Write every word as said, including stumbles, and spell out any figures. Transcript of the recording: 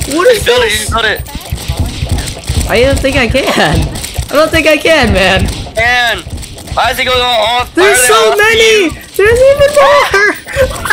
What is build this? it, you build it. I don't think I can. I don't think I can, man. Man, why is it going all? There's so many. There's even more.